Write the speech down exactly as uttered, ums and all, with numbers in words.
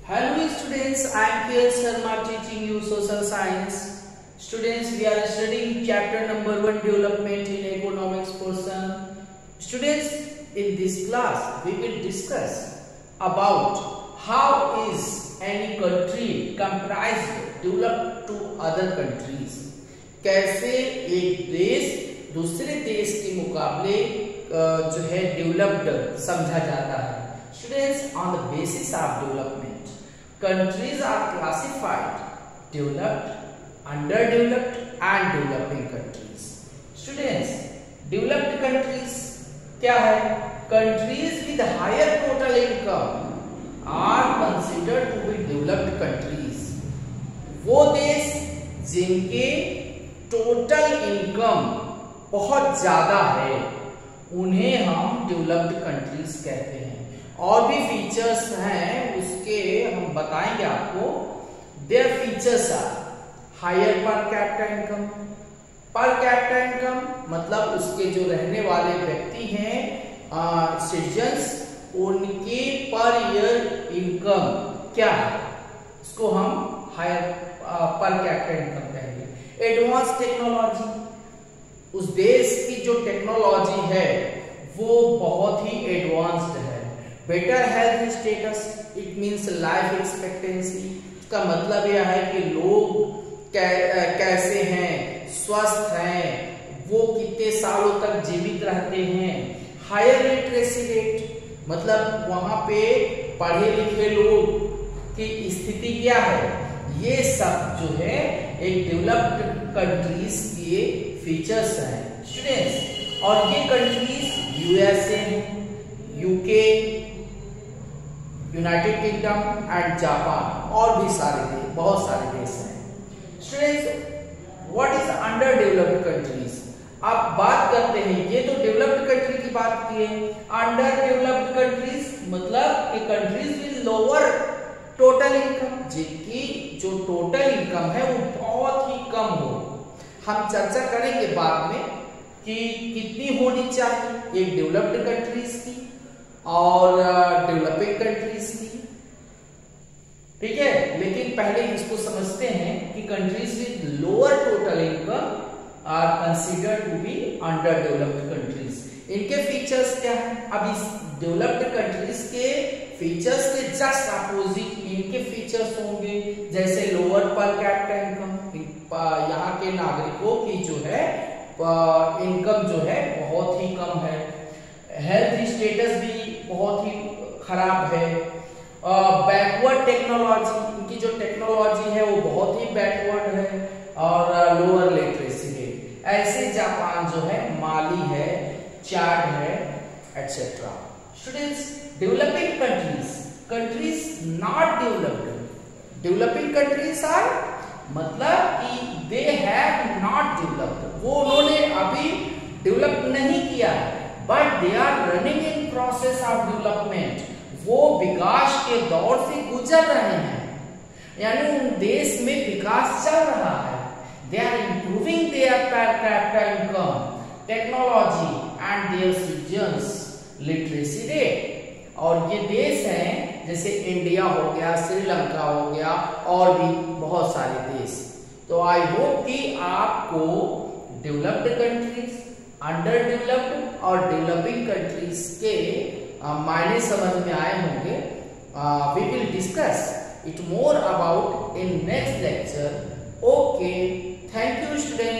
Hello students, I am K L Sharma teaching you social science. Students, we are studying chapter number one, development in economics portion. Students, in this class we will discuss about how is any country comprised developed to other countries. कैसे एक देश दूसरे देश के मुकाबले जो है developed समझा जाता है. Students, on the basis of development, countries are classified developed, underdeveloped and developing countries. Students, developed countries क्या है? Countries with higher total income are considered to be developed countries. वो देश जिनके टोटल इनकम बहुत ज्यादा है उन्हें हम डेवलप्ड कंट्रीज कहते हैं. और भी फीचर्स हैं उसके हम बताएंगे आपको. Their features are higher per capita income. Per capita income मतलब उसके जो रहने वाले व्यक्ति हैं सिटीजन्स, उनके पर ईयर इनकम क्या है, इसको हम हायर पर कैपिटा इनकम कहेंगे. एडवांस टेक्नोलॉजी, उस देश की जो टेक्नोलॉजी है वो बहुत ही एडवांस्ड है. Better health status, it means life expectancy. इसका मतलब यह है कि लोग कै, कैसे हैं, स्वस्थ हैं, वो कितने सालों तक जीवित रहते हैं. हायर लिटरेसी रेट मतलब वहां पे पढ़े लिखे लोग की स्थिति क्या है. ये सब जो है एक डेवलप्ड कंट्रीज के फीचर्स हैं स्टूडेंट्स. और ये countries USA, UK, United Kingdom and Japan और भी सारे देश, बहुत सारे देश हैं. Students, what is under developed countries. आप बात करते हैं, ये तो डेवलप्ड कंट्री की बात की है. अंडर डेवलप्ड कंट्रीज मतलब कि countries with lower total income, जिनकी जो टोटल इनकम है वो बहुत ही कम हो. हम चर्चा करेंगे बाद में कि कितनी होनी चाहिए एक डेवलप्ड कंट्रीज की और डेवलपिंग कंट्रीज की. ठीक है, लेकिन पहले इसको समझते हैं कि countries with lower total income are considered to be under developed countries. इनके फीचर्स क्या है. अब इस डेवलप्ड कंट्रीज के फीचर्स के जस्ट अपोजिट इनके फीचर्स होंगे, जैसे लोअर पर कैपिटा इनकम. यहाँ के नागरिकों की जो है इनकम जो है बहुत ही कम है. हेल्थ स्टेटस भी बहुत ही खराब है. बैकवर्ड टेक्नोलॉजी, इनकी जो टेक्नोलॉजी है वो बहुत ही बैकवर्ड है. और लोअर लिटरेसी रेट. ऐसे जापान जो है, माली है, चाड है, etcetera. Students, developing countries, countries not developed. Developing countries are मतलब कि दे हैव नॉट डेवलप्ड, वो उन्होंने अभी डेवलप नहीं किया है, but they are running in process of development. वो विकास के दौर से गुजर रहे हैं, यानी उन देश में विकास चल रहा है. They are improving their per capita income, technology and their citizens literacy rate. और ये देश हैं जैसे इंडिया हो गया, श्रीलंका हो गया और भी बहुत सारे देश. तो आई होप कि आपको डेवलप्ड कंट्रीज, अंडर डेवलप्ड और डेवलपिंग कंट्रीज के मायने समझ में आए होंगे. We will discuss it more about in next lecture. Okay, thank you student.